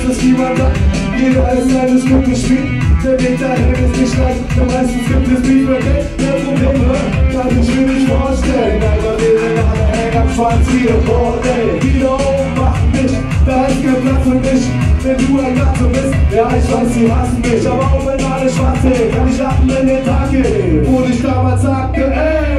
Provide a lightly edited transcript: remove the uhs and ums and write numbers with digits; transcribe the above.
dass es niemand sagt. Jeder ist seines Glückes Spiel. Der Weg dahin ist nicht leicht, denn meistens gibt es Beef mit Geld. Der Probleme kann ich mir nicht vorstellen. Leider wählen alle hängen am Schwanz wie ein Bordell. Die da oben machen mich, da ist kein Platz für mich. Wenn du ein Gatze bist, ja ich weiß, sie hassen mich. Aber auch wenn alle schwarz sehen, kann ich lachen, wenn der Tag geht. Wo ich damals sagte, ey,